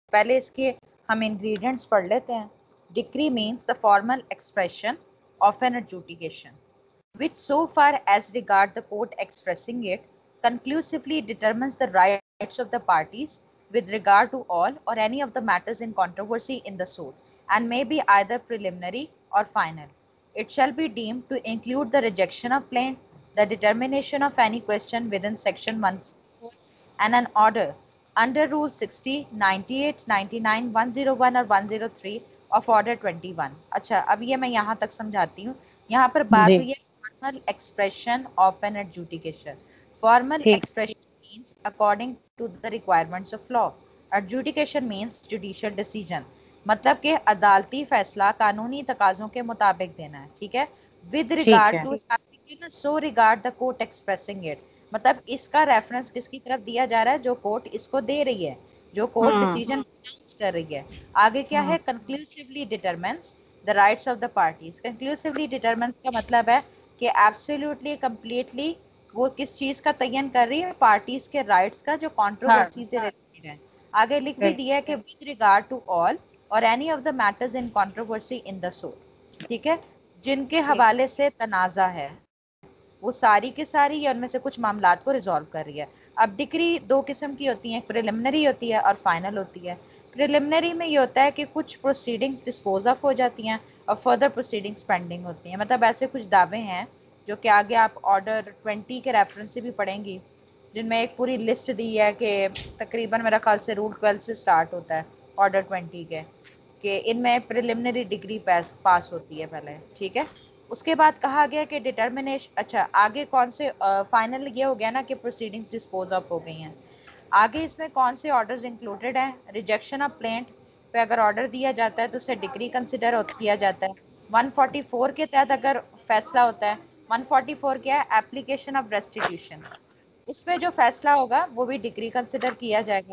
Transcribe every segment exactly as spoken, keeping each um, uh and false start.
पहले इसके हम इंग्रेडिएंट्स पढ़ लेते हैं। Decree means the formal expression of an adjudication which so far as regard the court expressing it conclusively determines the rights of the parties with regard to all or any of the matters in controversy in the suit and may be either preliminary or final. It shall be deemed to include the rejection of plaint, the determination of any question within section one forty-four and an order under rule sixty, ninety-eight, ninety-nine, one oh one और one oh three of order twenty-one। अच्छा, अब ये मैं यहाँ तक समझाती हूँ। यहाँ पर बात हुई है formal expression of an adjudication. Formal expression means according to the requirements of law. Adjudication means judicial decision. मतलब कि अदालती फैसला कानूनी तकाजों के मुताबिक देना है, ठीक है। With regard to so regard the court expressing it, मतलब इसका रेफरेंस किसकी तरफ दिया जा रहा है? जो कोर्ट इसको दे रही है, जो कोर्ट डिसीजन प्रोनाउंस कर रही है। आगे क्या है? Conclusively determines the rights of the parties. Conclusively determines का मतलब है कि एब्सोल्युटली कंप्लीटली वो किस चीज का तयन कर रही है? पार्टीज के राइट्स का, जो कंट्रोवर्सी से रिलेटेड है। आगे लिख भी दिया है कि विद रिगार्ड टू ऑल और any of the matters in controversy in the suit, ठीक है, जिनके हवाले से तनाजा है, वो सारी की सारी या उनमें से कुछ मामलात को रिजॉल्व कर रही है। अब डिक्री दो किस्म की होती हैं, प्रिलिमिनरी होती है और फाइनल होती है। प्रिलिमिनरी में ये होता है कि कुछ प्रोसीडिंग्स डिस्पोज ऑफ हो जाती हैं और फर्दर प्रोसीडिंग्स पेंडिंग होती हैं। मतलब ऐसे कुछ दावे हैं जो कि आगे आप ऑर्डर ट्वेंटी के रेफरेंस से भी पढ़ेंगी, जिनमें एक पूरी लिस्ट दी है कि तकरीबन मेरा ख्याल से रूल ट्वेल्व से स्टार्ट होता है ऑर्डर ट्वेंटी के, कि इनमें प्रिलिमिनरी डिग्री पास पास होती है पहले, ठीक है। उसके बाद कहा गया कि डिटर्मिनेशन, अच्छा आगे कौन से फाइनल uh, ये हो गया ना कि प्रोसीडिंग्स डिस्पोज ऑफ हो गई हैं। आगे इसमें कौन से ऑर्डर्स इंक्लूडेड हैं? रिजेक्शन ऑफ प्लेंट पे अगर ऑर्डर दिया जाता है तो उसे डिग्री कंसिडर किया जाता है। वन फोर्टी फोर के तहत अगर फैसला होता है, वन फोर्टी फोर क्या है? एप्लीकेशन ऑफ रेस्टिट्यूशन, उसमें जो फैसला होगा वो भी डिग्री कंसिडर किया जाएगा।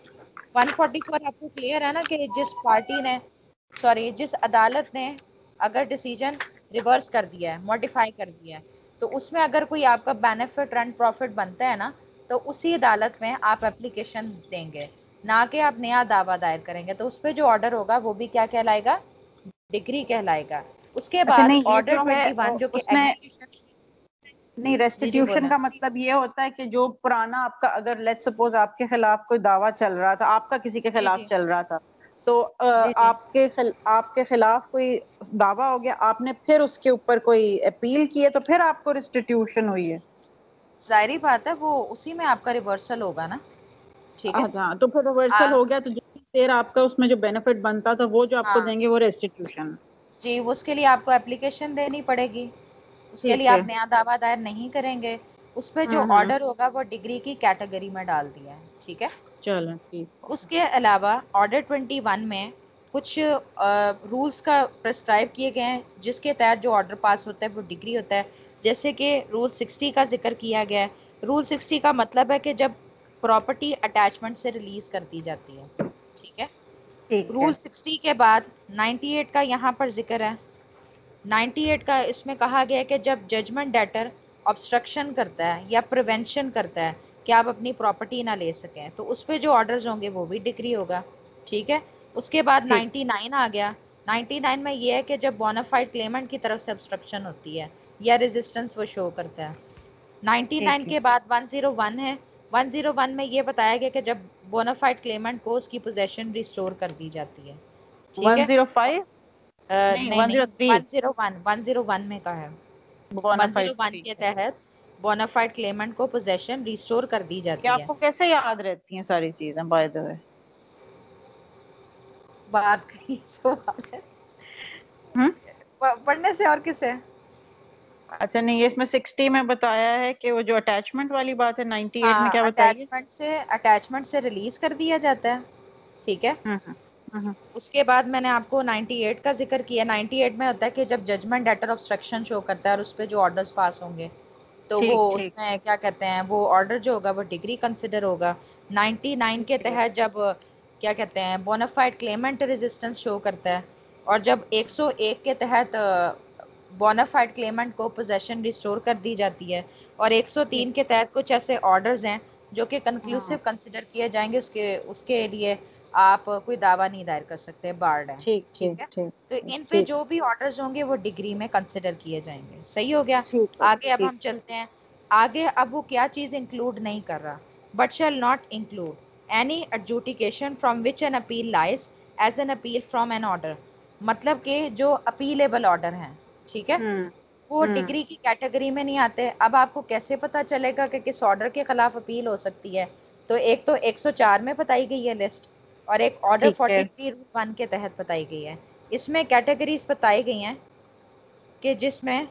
वन फोर्टी फोर आपको क्लियर है ना कि जिस पार्टी ने, सॉरी जिस अदालत ने अगर डिसीजन रिवर्स कर दिया है, मॉडिफाई कर दिया है, तो उसमें अगर कोई आपका बेनिफिट एंड प्रॉफिट बनता है ना, तो उसी अदालत में आप एप्लीकेशन देंगे, ना कि आप नया दावा दायर करेंगे। तो उस पर जो ऑर्डर होगा वो भी क्या कहलाएगा? डिग्री कहलाएगा। उसके बाद ऑर्डर ट्वेंटी वन जो कि नहीं, रेस्टिट्यूशन का मतलब ये होता है कि जो पुराना आपका, अगर लेट्स सपोज आपके खिलाफ कोई दावा चल रहा था, आपका किसी के खिलाफ चल रहा था, तो आपके खिल, आपके खिलाफ कोई दावा हो गया, आपने फिर उसके ऊपर कोई अपील की है, तो फिर आपको रेस्टिट्यूशन हुई है। जाहिर बात है वो उसी में आपका रिवर्सल होगा ना, ठीक है। अच्छा, तो फिर रिवर्सल हो गया तो जितनी देर आपका उसमें जो बेनिफिट बनता था वो जो आपको हाँ। देंगे वो रेस्टिट्यूशन जी, उसके लिए आपको एप्लीकेशन देनी पड़ेगी, उसके लिए आप नया दावा दायर नहीं करेंगे। उस पर जो ऑर्डर होगा वो डिग्री की कैटेगरी में डाल दिया है, ठीक है। चलो ठीक। उसके अलावा ऑर्डर ट्वेंटी वन में कुछ रूल्स का प्रिस्क्राइब किए गए हैं जिसके तहत जो ऑर्डर पास होता है वो डिग्री होता है। जैसे कि रूल सिक्सटी का जिक्र किया गया है। रूल सिक्सटी का मतलब है कि जब प्रॉपर्टी अटैचमेंट से रिलीज कर दी जाती है, ठीक है। रूल सिक्सटी के बाद नाइन्टी एट का यहाँ पर जिक्र है। नाइन्टी एट का इसमें कहा गया है कि जब जजमेंट डेटर ऑब्स्ट्रक्शन करता है या प्रिवेंशन करता है कि आप अपनी प्रॉपर्टी ना ले सकें, तो उस पर जो ऑर्डर्स होंगे वो भी डिग्री होगा, ठीक है। उसके बाद नाइन्टी नाइन आ गया। नाइन्टी नाइन में ये है कि जब बोनाफाइड क्लेमेंट की तरफ से ऑब्स्ट्रक्शन होती है या रेजिस्टेंस वो शो करता है। नाइन्टी नाइन के बाद वन ज़ीरो वन है। वन ज़ीरो वन में ये बताया गया कि जब बोनाफाइड क्लेमेंट को उसकी पोजेशन रिस्टोर कर दी जाती है, ठीक है। वन ज़ीरो फाइव नहीं नहीं, one zero one zero one one zero one में का है। वन ज़ीरो वन के तहत बोनाफाइड क्लेमेंट को पोजेशन रिस्टोर कर दी जाती है। आपको कैसे याद रहती हैं सारी चीजें बाय द वे? बात कही सवाल है पढ़ने से और किसे? अच्छा नहीं, इसमें सिक्सटी में बताया है कि वो जो अटैचमेंट वाली बात है, नाइन्टी एट हाँ, में क्या बताइए? अटैचमेंट से अटैचमेंट से रिलीज कर दिया जाता है, ठीक है। उसके बाद मैंने आपको नाइन्टी एट का जिक्र किया। नाइन्टी एट में होता है कि जब जजमेंट डेटर ऑब्स्ट्रक्शन शो करता है और उस पर जो ऑर्डर्स पास होंगे तो वो उसमें क्या कहते हैं, वो ऑर्डर जो होगा वो डिग्री कंसिडर होगा। नाइन्टी नाइन के तहत जब क्या कहते हैं बोनाफाइड क्लेमेंट रेजिस्टेंस शो करता है, और जब एक सौ एक के तहत बोनाफाइड क्लेमेंट को पोजेशन रिस्टोर कर दी जाती है, और एक सौ तीन के तहत कुछ ऐसे ऑर्डर्स हैं जो कि कंक्लूसिव कंसिडर किए जाएंगे उसके उसके लिए आप कोई दावा नहीं दायर कर सकते, बार्ड है। ठीक ठीक ठीक है, ठीक तो इन पे ठीक जो भी ऑर्डर्स होंगे वो डिग्री में कंसिडर किए जाएंगे। सही हो गया। ठीक है आगे अब ठीक। हम चलते हैं। आगे अब वो क्या चीज इंक्लूड नहीं कर रहा, but shall not include any adjudication from which an appeal lies as an appeal from an order. मतलब कि जो अपीलेबल ऑर्डर हैं, ठीक है, हम्म वो हम्म डिग्री की कैटेगरी में नहीं आते। अब आपको कैसे पता चलेगा कि किस ऑर्डर के खिलाफ अपील हो सकती है? तो एक तो एक सौ चार में बताई गई है लिस्ट, और एक ऑर्डर ठीक है। फोर्टी थ्री रूल वन के तहत बताई गई है। इसमें कैटेगरीज बताई गई हैं कि जिसमें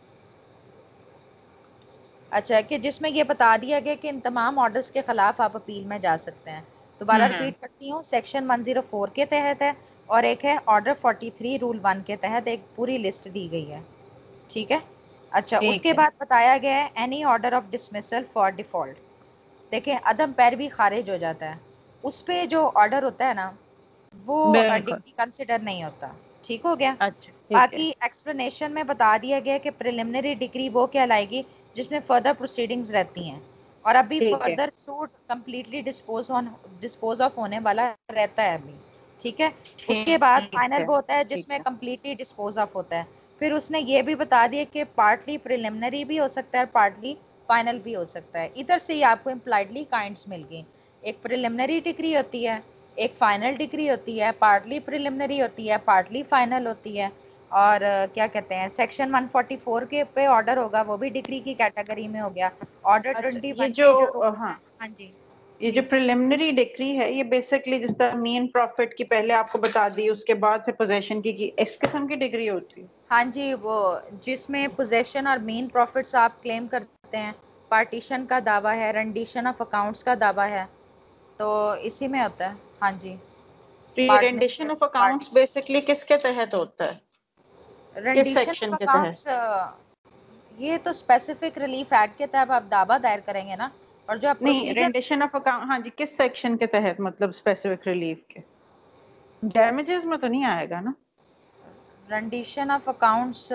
अच्छा कि जिसमें ये बता दिया गया कि इन तमाम ऑर्डर्स के खिलाफ आप अपील में जा सकते हैं। दोबारा हम्म रिपीट करती हूँ, सेक्शन वन ज़ीरो फोर के तहत है, और एक है order forty three rule one के तहत एक पूरी लिस्ट दी गई है। ठीक है। अच्छा, ठीक उसके है। बाद बताया गया है any order of dismissal for default. देखें, अदम पैरवी खारिज हो जाता है, उस पे जो ऑर्डर होता है ना, वो बिल्कुल। डिग्री कंसिडर नहीं होता। ठीक हो गया। अच्छा ठीक है। बाकी एक्सप्लेनेशन में बता दिया गया कि प्रिलिमिनरी डिग्री वो कहलाएगी जिसमें फर्दर प्रोसीडिंग्स रहती हैं, और अभी ठीक है। Further suit completely dispose on dispose of होने वाला रहता है अभी। ठीक है। उसके बाद ठीक फाइनल है। वो होता है ठीक जिसमें है। कंप्लीटली डिस्पोज ऑफ होता है। फिर उसने ये भी बता दिया कि पार्टली प्रिलिमिनरी भी हो सकता है, पार्टली फाइनल भी हो सकता है। इधर से ही आपको इम्प्लाइडली काइंड्स मिल गई। एक प्रिलिमिनरी डिग्री होती है, एक फाइनल डिग्री होती है, पार्टली प्रिलिमिनरी होती है, पार्टली फाइनल होती है। और अ, क्या कहते हैं, सेक्शन वन फोर्टी फोर के पे ऑर्डर होगा, वो भी डिग्री की कैटेगरी में हो गया। ऑर्डर अच्छा ट्वेंटी ये वन जो के जो अ, रूल्स हाँ, हैं। हाँ जी। ये जो जी प्रिलिमिनरी डिग्री है ये बेसिकली जिस तरह मेन प्रॉफिट की पहले आपको बता दी उसके बाद फिर पोजेशन की, की इस किस्म की डिग्री होती है। हाँ जी, वो जिसमें पोजेशन और मेन प्रॉफिट्स आप क्लेम करते हैं, पार्टीशन का दावा है, रेंडिशन ऑफ अकाउंट्स का दावा है, तो इसी में होता है। हाँ जी। तो ये rendition partnership, of accounts partition, basically किसके तहत होता है, किस रेंडिशन ऑफ सेक्शन के तहत? अकाउंट्स, ये तो स्पेसिफिक रिलीफ एक्ट के तहत आप दावा दायर करेंगे ना, और जो आप नहीं, प्रोसीजर, रेंडिशन ऑफ अकाउंट, हाँ जी, किस सेक्शन के तहत, मतलब स्पेसिफिक रिलीफ के? डैमेजेस में तो नहीं आएगा ना? रेंडिशन ऑफ अकाउंट्स,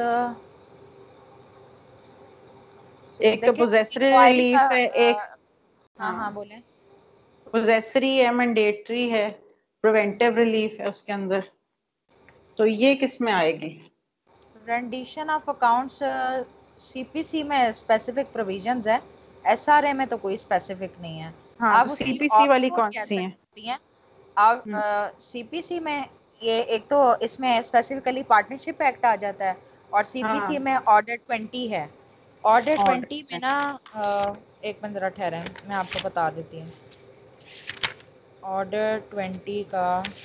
एक तो देखिए पोजेसरी इंक्वायरी का, रिलीफ है, एक, अ, हाँ हाँ हाँ, बोले। पोजेसरी है, मैंडेटरी है, प्रिवेंटिव रिलीफ है उसके अंदर, तो ये किस में आएगी? रेंडिशन ऑफ अकाउंट्स सीपीसी में स्पेसिफिक प्रोविजंस है, एसआरए में तो कोई स्पेसिफिक नहीं है। हाँ, आप तो उसकी सीपीसी वाली ऑप्शनल कौन कह सी है? सकती हैं। आप हम्म, सीपीसी में ये एक तो इसमें स्पेसिफिकली पार्टनरशिप एक्ट आ जाता है, और सीपीसी हाँ, में ऑर्डर ट्वेंटी है। ऑर्डर ट्वेंटी में ऑर्डर। ना, अ, एक मिनट जरा ठहरें, मैं आपको बता देती हूँ। ऑर्डर ट्वेंटी का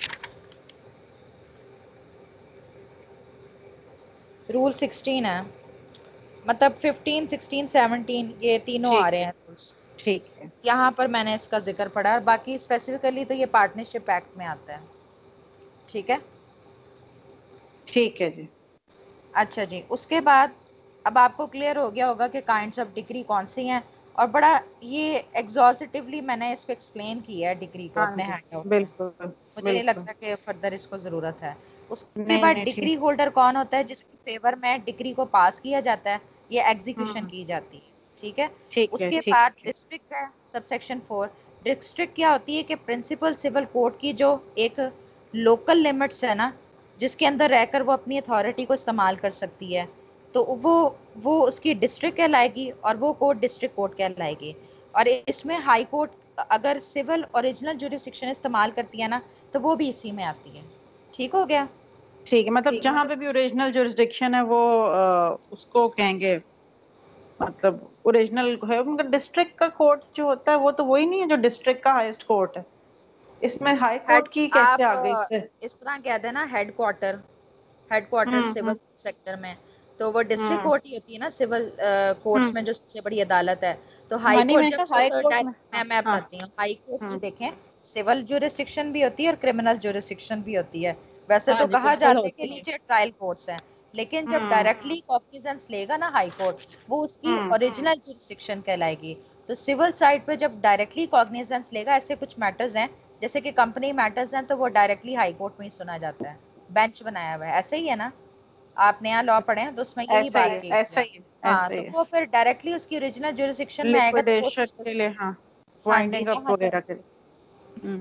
रूल सिक्सटीन है, मतलब फिफ्टीन सिक्सटीन सेवनटीन ये तीनों आ ठीक रहे है। हैं रूल्स। ठीक है। यहाँ पर मैंने इसका जिक्र पढ़ा है, बाकी स्पेसिफिकली तो ये पार्टनरशिप एक्ट में आता है। ठीक है। ठीक है जी। अच्छा जी, उसके बाद अब आपको क्लियर हो गया होगा कि काइंड्स ऑफ डिग्री कौन सी हैं, और बड़ा ये एग्जॉस्टिवली मैंने इसको एक्सप्लेन किया है डिग्री को हाँ अपने जी, हैंड आउट में। बिल्कुल। मुझे नहीं बिल्कुल। लगता कि फर्दर इसको ज़रूरत है। उसके नहीं बाद नहीं, ठीक। डिग्री होल्डर कौन होता है जिसकी फेवर में डिग्री को पास किया जाता है, ये एग्जीक्यूशन हम्म, की जाती है। ठीक है। ठीक है। उसके ठीक बाद है। डिस्ट्रिक्ट है, सबसेक्शन फोर। डिस्ट्रिक्ट क्या होती है कि प्रिंसिपल सिविल कोर्ट की जो एक लोकल लिमिट्स है ना, जिसके अंदर रहकर वो अपनी अथॉरिटी को इस्तेमाल कर सकती है, तो वो वो उसकी डिस्ट्रिक्ट कहलाएगी, और वो कोर्ट डिस्ट्रिक्ट कोर्ट कहलाएगी। और इसमें हाई कोर्ट अगर सिविल ओरिजिनल जुरिस्डिक्शन इस्तेमाल करती है ना, तो वो भी इसी में आती है। ठीक हो गया। ठीक है, मतलब ठीक है। जहां पे भी ओरिजिनल जुरिस्डिक्शन है वो अ, उसको कहेंगे, मतलब ओरिजिनल है, मगर डिस्ट्रिक्ट का कोर्ट जो होता है वो तो वही नहीं है जो डिस्ट्रिक्ट का हाईएस्ट कोर्ट है। इसमें हाई हेड, कोर्ट की कैसे आप आ गई अ, इससे? इस तरह कह देना headquarter, headquarter hmm hmm civil sector में, तो वो डिस्ट्रिक्ट हम्म कोर्ट ही होती है ना सिविल कोर्ट्स हम्म। में जो सबसे बड़ी अदालत है। तो हाई हाँ नहीं, कोर्ट मैंने जब कहा हाई कोर्ट डायरेक्ट, में, मैं हाँ मैं हाँ। बताती हूँ, हाई कोर्ट जो हम्म। देखें, सिविल जुरिस्डिक्शन भी होती है और क्रिमिनल जुरिस्डिक्शन भी होती है। वैसे हाँ तो जी, कहा बिल्कुल जाता है कि होती है। नीचे ट्रायल कोर्ट्स हैं, लेकिन जब हम्म डायरेक्टली कॉग्निजेंस लेगा ना हाई कोर्ट, वो उसकी हम्म ओरिजिनल जुरिस्डिक्शन कहलाएगी। तो सिविल साइड पे जब डायरेक्टली कॉग्निजेंस लेगा, ऐसे कुछ मैटर्स हैं जैसे कि कंपनी मैटर्स हैं, तो वो डायरेक्टली हाई कोर्ट में ही सुना जाता है, बेंच बनाया हुआ है। ऐसे ही है ना, आप नया लॉ पढ़े हैं तो उसमें यही ऐसा ही बात है, की गई ऐसा है। ही है, हाँ, ऐसा ही तो है। वो फिर डायरेक्टली उसकी ओरिजिनल जुरिस्डिक्शन में आएगा, तो वो उस लिक्विडेशन केस के लिए, में, हाँ, हाँ जी, वाइंडिंग अप जहाँ तक, वगैरह के लिए। हम्म।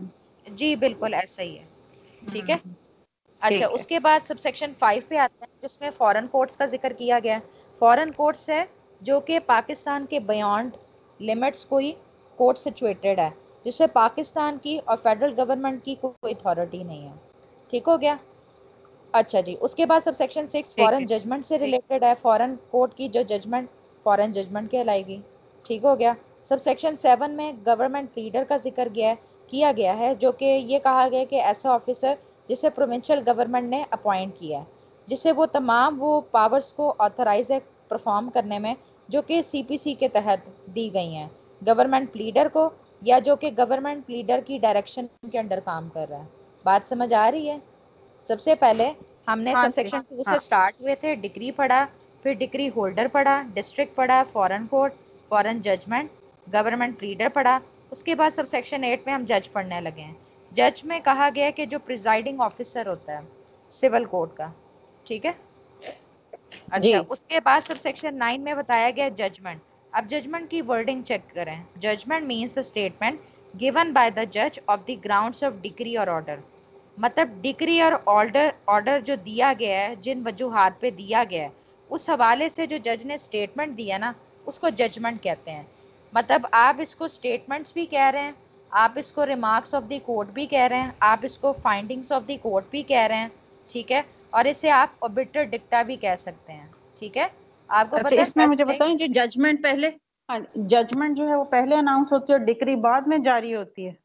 जी बिल्कुल ऐसा ही है, ठीक है। अच्छा, ठीक है। उसके बाद सब सेक्शन फाइव पे आते हैं जिसमें फॉरेन कोर्ट्स का जिक्र किया गया है। फॉरेन कोर्ट्स है जो कि पाकिस्तान के बियॉन्ड लिमिट्स कोई कोर्ट सिचुएटेड है, जिससे पाकिस्तान की और फेडरल गवर्नमेंट की कोई अथॉरिटी नहीं है, ठीक हो गया। अच्छा जी, उसके बाद सब सेक्शन सिक्स ठीक फॉरेन है। जजमेंट से रिलेटेड है, फॉरेन कोर्ट की जो जजमेंट फॉरेन जजमेंट कहलाएगी, ठीक हो गया। सब सेक्शन सेवन में गवर्नमेंट लीडर का जिक्र गया है किया गया है, जो कि ये कहा गया है कि ऐसा ऑफिसर जिसे प्रोविंशियल गवर्नमेंट ने अपॉइंट किया है, जिससे वो तमाम वो पावर्स को ऑथराइज है परफॉर्म करने में जो कि सीपीसी के तहत दी गई हैं गवर्नमेंट लीडर को, या जो कि गवर्नमेंट लीडर की डायरेक्शन के अंडर काम कर रहा है। बात समझ आ रही है? सबसे पहले हमने हाँ सब जी। सेक्शन टू हाँ। से स्टार्ट हुए थे, डिग्री पढ़ा, फिर डिग्री होल्डर पढ़ा, डिस्ट्रिक्ट पढ़ा, foreign court, foreign judgment, government leader पढ़ा। उसके बाद सब सेक्शन एट में हम जज पढ़ने लगे हैं। जज में कहा गया कि जो प्रिजाइडिंग ऑफिसर होता है सिविल कोर्ट का, ठीक है। जी। अच्छा, उसके बाद सब सेक्शन नाइन में बताया गया जजमेंट। अब जजमेंट की वर्डिंग चेक करें। Judgment means a statement given by the जज of the grounds of decree और ऑर्डर। मतलब डिग्री और ऑर्डर ऑर्डर जो दिया गया है, जिन वजूहात पे दिया गया है, उस हवाले से जो जज ने स्टेटमेंट दिया ना, उसको जजमेंट कहते हैं। मतलब आप इसको स्टेटमेंट्स भी कह रहे हैं, आप इसको रिमार्क्स ऑफ द कोर्ट भी कह रहे हैं, आप इसको फाइंडिंग्स ऑफ द कोर्ट भी कह रहे हैं, ठीक है। और इसे आप ऑबिटर डिक्टा भी कह सकते हैं, ठीक है। आपको अच्छा, पता है इसमें मुझे फर्स्ट बताएं, जो जजमेंट पहले, हाँ, जजमेंट जो है वो पहले अनाउंस होती है और डिक्री बाद में जारी होती है।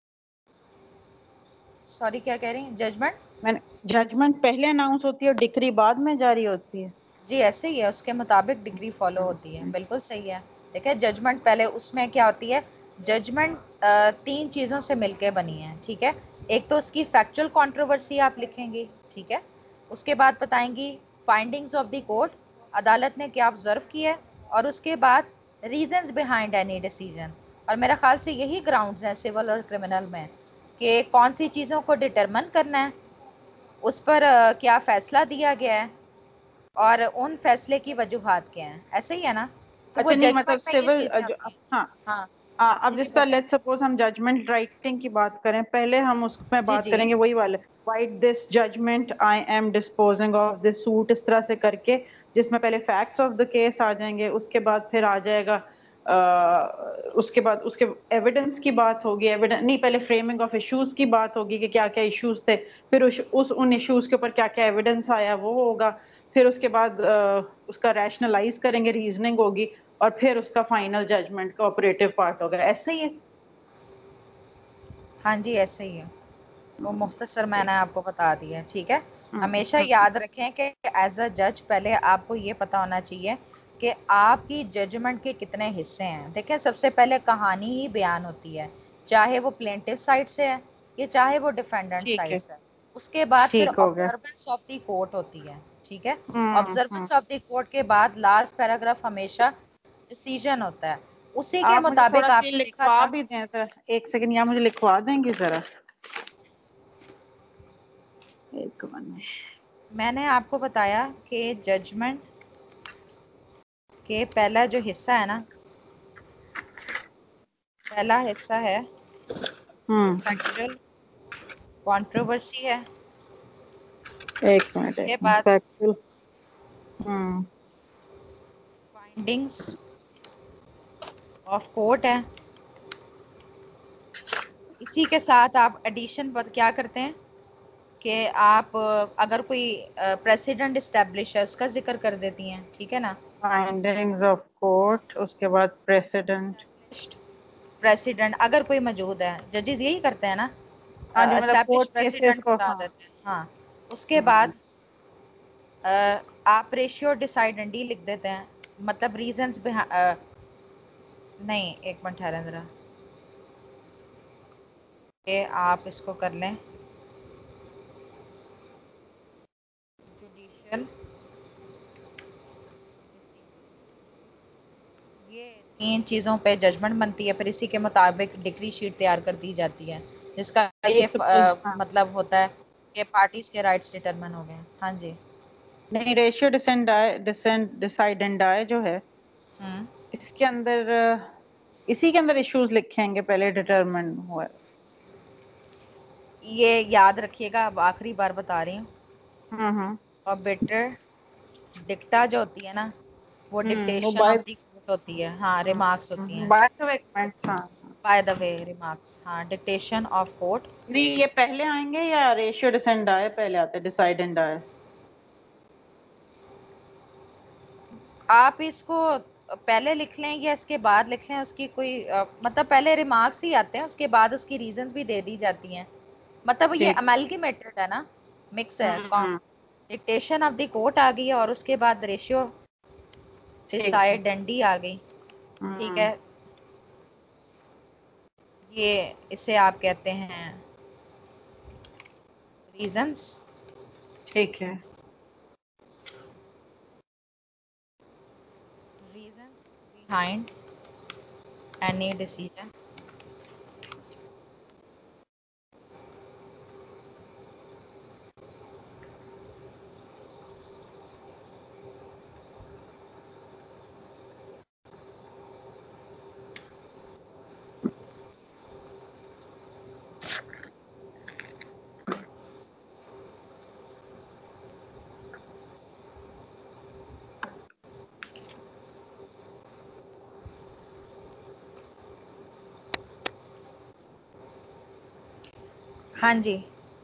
सॉरी क्या कह रही हैं? जजमेंट मैंने जजमेंट पहले अनाउंस होती है और डिक्री बाद में जारी होती है। जी ऐसे ही है, उसके मुताबिक डिग्री फॉलो होती है, बिल्कुल सही है। देखिए जजमेंट पहले उसमें क्या होती है, जजमेंट तीन चीज़ों से मिलकर बनी है, ठीक है। एक तो उसकी फैक्चुअल कंट्रोवर्सी आप लिखेंगे, ठीक है। उसके बाद बताएंगी फाइंडिंग्स ऑफ द कोर्ट, अदालत ने क्या ऑब्जर्व किया है, और उसके बाद रीजंस बिहाइंड एनी डिसीजन। और मेरा ख्याल से यही ग्राउंड्स हैं सिविल और क्रिमिनल में, कि कौन सी चीज़ों को डिटरमिन करना है, उस पर uh, क्या फ़ैसला दिया गया है, और उन फैसले की वजूहात क्या हैं, ऐसे ही है ना। तो वो अच्छा, नहीं मतलब जजमेंट में ये सिविल चीजें जो, होती हैं। हाँ, हाँ आ, अब जी जी जिस तरह बोलें। लेट्स सपोज हम जजमेंट राइटिंग की बात करें, पहले हम उसमें जी बात जी करेंगे वही वाले, write this judgment I am disposing of this suit, इस तरह से करके, जिसमें पहले फैक्ट्स ऑफ द केस आ जाएंगे, उसके बाद फिर आ जाएगा आ, उसके बाद उसके एविडेंस की बात होगी, एविडेंस नहीं, पहले फ्रेमिंग ऑफ इश्यूज की बात होगी कि क्या क्या इश्यूज थे, फिर उस, उस उन इश्यूज के ऊपर क्या क्या एविडेंस आया वो होगा, फिर उसके बाद आ, उसका रैशनलाइज करेंगे, रीजनिंग होगी, और फिर उसका फाइनल जजमेंट का ऑपरेटिव पार्ट होगा। ऐसे ही है। हाँ जी ऐसे ही है, वो मुख्तसर मैंने आपको बता दिया, ठीक है। हम्म, हमेशा हम्म, याद रखें कि एज अ जज पहले आपको ये पता होना चाहिए कि आपकी जजमेंट के कितने हिस्से हैं। देखें सबसे पहले कहानी ही बयान होती है, चाहे वो प्लेंटिव साइड से है या चाहे वो डिफेंडेंट ठीक साइड है। से है। उसके बाद फिर ठीक हो गया। ऑब्जर्वेंस ऑफ द कोर्ट होती है, ठीक है। हम्म, हम्म। ऑब्जर्वेंस ऑफ द कोर्ट के बाद लास्ट पैराग्राफ हमेशा डिसीजन होता है, उसी के आप मुझे थोड़ा मुताबिक सा ये आपने देखा लिखवा था। भी दें सर, एक सेकंड, या मुझे लिखवा देंगे जरा, एक मिनट। मैंने आपको बताया कि जजमेंट के पहला जो हिस्सा है ना, पहला हिस्सा है हम्म, फैक्चुअल कंट्रोवर्सी है। एक मिनट, एक उसके मिनट, बाद फैक्चुअल। हम्म। फाइंडिंग्स ऑफ कोर्ट है। इसी के साथ आप एडिशन पर क्या करते हैं कि आप अ, अगर कोई प्रेसिडेंट इस्टेब्लिश है उसका जिक्र कर देती हैं, ठीक है ना। फाइंडिंग्स ऑफ कोर्ट, उसके बाद प्रेसिडेंट। प्रेसिडेंट अगर कोई मौजूद है, जजेस यही करते हैं ना, हाँ जी, मतलब एस्टेब्लिश कोर्ट केसेस प्रेसिडेंट को, बता हाँ। देते हैं, हाँ। उसके हम्म। बाद अ, आप रेशियो डिसाइडेंडी लिख देते हैं, मतलब रीजंस नहीं, एक मिनट ठहरें जरा, कि आप इसको कर लें जुडिशियल, ये तीन चीज़ों पे जजमेंट बनती है, फिर इसी के मुताबिक डिग्री शीट तैयार कर दी जाती है, जिसका ये एक तो पे- अ, हाँ, मतलब होता है कि पार्टीज के राइट्स डिटरमिन हो गए। हाँ जी। नहीं, रेशियो डिसेंडाई डिसेंड डिसाइडेंडाई जो है, हम्म इसके अंदर अ, इसी के अंदर इश्यूज लिखेंगे, पहले डिटरमिन हुआ है। ये याद रखिएगा, अब आखिरी बार बता रही हूँ। हम्म और बेटर डिक्टा जो होती है ना, वो हम्म वो dictation by of the court होती है। हाँ, रिमार्क्स होती हैं। By the way comments. हाँ बाय द वे रिमार्क्स, हाँ, डिक्टेशन ऑफ कोट। नहीं, ये पहले आएंगे या रेशियो डिसेंड आए पहले आते, डिसाइड एंड आए? आप इसको पहले लिख लें या इसके बाद लिख लें, उसकी कोई अ, मतलब पहले रिमार्क्स ही आते हैं, उसके बाद उसकी रीजंस भी दे दी जाती हैं। मतलब ये ठीक। अमेल्गेमेटेड है ना, मिक्स है। हम्म डिक्टेशन ऑफ द कोर्ट आ गई है और उसके बाद रेशियो ठीक है। डिसाइड एंड डी आ गई। ठीक हम्म है, ये इसे आप कहते हैं रीजंस। ठीक है। Reasons behind any decision. हाँ जी,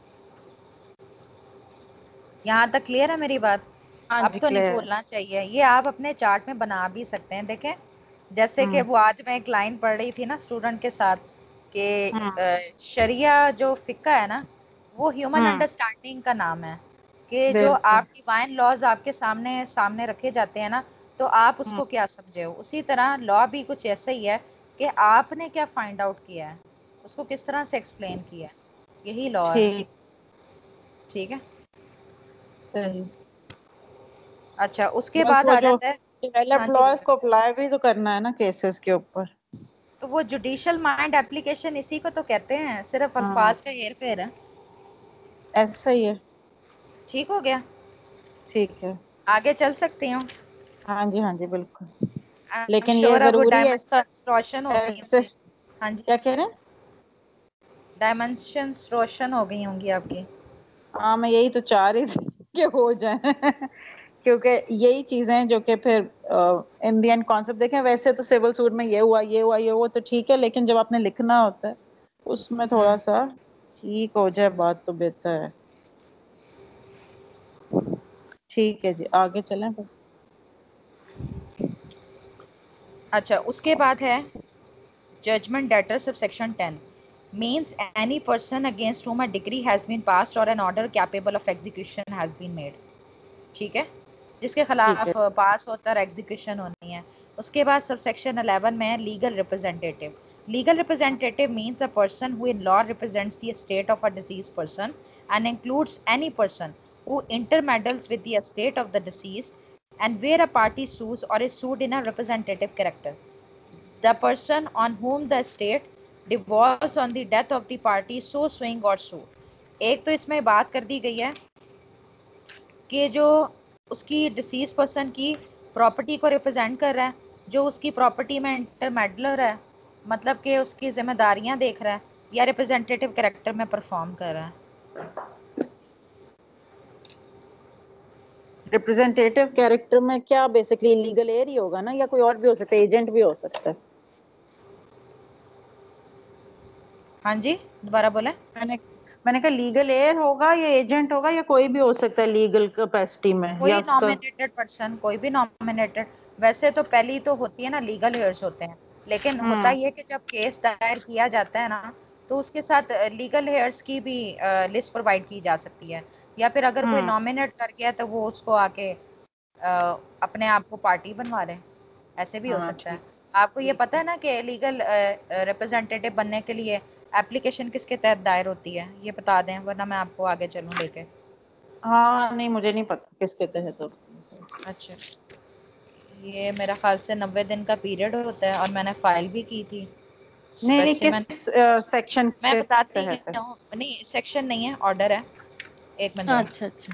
यहाँ तक क्लियर है मेरी बात? हाँ अब जी तो नहीं क्लियर। भूलना चाहिए। ये आप अपने चार्ट में बना भी सकते हैं, देखें। जैसे कि हम्म वो आज मैं एक लाइन पढ़ रही थी ना स्टूडेंट के साथ कि हम्म अ, शरिया जो फिक्का है ना, वो ह्यूमन हम्म अंडरस्टैंडिंग का नाम है। कि जो बिल्कुल। आप डिवाइन लॉज आपके सामने सामने रखे जाते हैं ना, तो आप हम्म उसको क्या समझे हो, उसी तरह लॉ भी कुछ ऐसा ही है कि आपने क्या फाइंड आउट किया है, उसको किस तरह से एक्सप्लेन किया है, यही लॉ है। ठीक। ठीक है। सही। अच्छा, उसके बस बाद वो आ जो जाता है। हाँ डेवलप्ड जी, लॉज बोलो। को अप्लाई भी तो करना है ना केसेस के ऊपर। तो वो जुडिशियल माइंड एप्लीकेशन इसी को तो कहते हैं, सिर्फ हाँ अल्फाज का हेर फेर है। ऐसा ही है। ठीक हो गया? ठीक है। आगे चल सकती हूँ? हाँ जी हाँ जी बिल्कुल। आई एम लेकिन ये श्योर अब वो जरूरी है इसका डायमेंशंस रोशन हो गई ऐसे। होंगी। हाँ जी, क्या कह रहे हैं? डायमेंशंस रोशन हो गई होंगी आपकी। हाँ मैं यही तो चाह रही थी कि हो जाए क्योंकि यही चीजें हैं जो कि फिर इन द एंड कॉन्सेप्ट देखें। वैसे तो सिविल सूट में ये हुआ ये हुआ ये हुआ तो ठीक है, लेकिन जब आपने लिखना होता है उसमें थोड़ा हम्म सा ठीक हो जाए बात तो बेहतर है। ठीक है जी, आगे चलें फिर। अच्छा, उसके बाद है judgment debtor subsection ten means any person against whom a decree has been passed or an order capable of execution has been made। ठीक है, जिसके ठीक है। खिलाफ पास होता और एग्जीक्यूशन होनी है। उसके बाद सबसेक्शन इलेवन में है legal representative. Legal representative means a person who in law represents the estate of a deceased person and includes any person who intermeddles with the estate of the deceased and where a party sues or is sued in a representative character, the person on whom the estate devolves on the death of the party so suing or sued। एक तो इसमें बात कर दी गई है कि जो उसकी डिसीज पर्सन की प्रॉपर्टी को रिप्रेजेंट कर रहा है, जो उसकी प्रॉपर्टी में इंटरमेडलर है, मतलब कि उसकी जिम्मेदारियां देख रहा है, या रिप्रेजेंटेटिव कैरेक्टर में परफॉर्म कर रहा है। रिप्रेजेंटेटिव कैरेक्टर में क्या बेसिकली लीगल एयर ही होगा ना, या कोई और भी हो सकता है, एजेंट भी हो सकता है? हाँ जी, दोबारा बोले। मैंने मैंने कहा लीगल एयर होगा या एजेंट होगा या कोई भी हो सकता है लीगल कैपेसिटी में, या कोई उसका? नॉमिनेटेड पर्सन, कोई भी नॉमिनेटेड। वैसे तो पहली तो होती है ना, लीगल हेयर्स होते हैं, लेकिन होता हम्म ये कि जब केस दायर किया जाता है ना, तो उसके साथ लीगल हेयर्स की भी लिस्ट प्रोवाइड की जा सकती है। या फिर अगर कोई हम्म नॉमिनेट कर गया तो वो उसको आके अ, अपने आप को पार्टी बनवा ले, ऐसे भी हो हाँ सकता है। ठीक। आपको ये ठीक पता है। है ना कि लीगल रिप्रेजेंटेटिव बनने के लिए एप्लीकेशन किसके तहत दायर होती है, ये बता दें वरना मैं आपको आगे चलूँ लेके। हाँ नहीं, मुझे नहीं पता किसके तहत होती है। अच्छा, ये मेरा ख्याल से नब्बे दिन का पीरियड होता है और मैंने फाइल भी की थी नहीं नहीं, स्पेसिमेन। किस सेक्शन मैं के बताती तहत है? हूँ, नहीं सेक्शन नहीं है, ऑर्डर है। एक मिनट जरा। अच्छा अच्छा।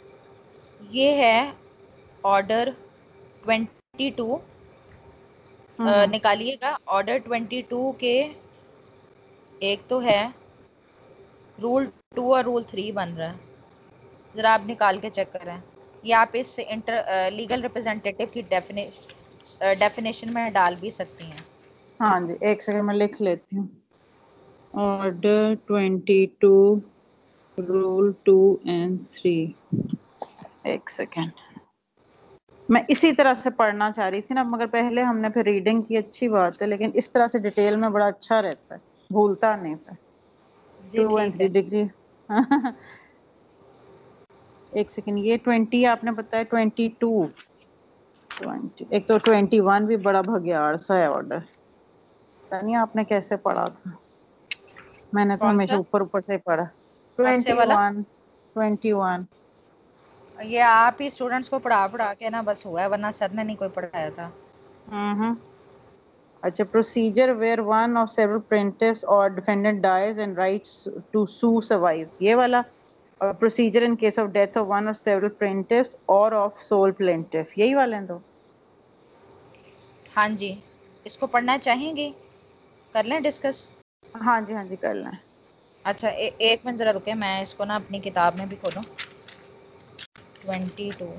ये है ऑर्डर ट्वेंटी टू निकालिएगा ऑर्डर ट्वेंटी टू के, एक तो है रूल टू और रूल थ्री बन रहा है, जरा आप निकाल के चेक करें। ये आप इस इंटर लीगल रिप्रेजेंटेटिव की डेफिनेशन में डाल भी सकती हैं। हाँ जी, एक सेकंड मैं लिख लेती हूँ। Order twenty two rule two and three, एक सेकेंड। मैं इसी तरह से पढ़ना चाह रही थी ना, मगर पहले हमने फिर रीडिंग की, अच्छी बात है, लेकिन इस तरह से डिटेल में बड़ा अच्छा रहता है, भूलता नहीं था। जी टू एंड ठीक थ्री है। डिग्री एक सेकेंड, ये ट्वेंटी आपने बताया, ट्वेंटी टू ट्वेंटी, एक तो ट्वेंटी वन भी बड़ा भगियाड़ सा है ऑर्डर, पता नहीं आपने कैसे पढ़ा था, मैंने तो कौन हमेशा सा, ऊपर ऊपर से ही पढ़ा। कौन से ट्वेंटी वाला? वन ट्वेंटी वन ये आप ही स्टूडेंट्स को पढ़ा पढ़ा के ना बस हुआ है, वरना सर ने नहीं कोई पढ़ाया था। हम्म अच्छा, procedure where one of several plaintiffs और defendant dies and rights to sue survives, ये वाला। और procedure in case of death of one और सेवरल plaintiffs और ऑफ सोल plaintiff, यही वाले हैं दो। हाँ जी, इसको पढ़ना चाहेंगे, कर लें डिस्कस? हाँ जी हाँ जी कर लें। अच्छा ए, एक मिनट ज़रा रुके, मैं इसको ना अपनी किताब में भी खोलूँ। ट्वेंटी टू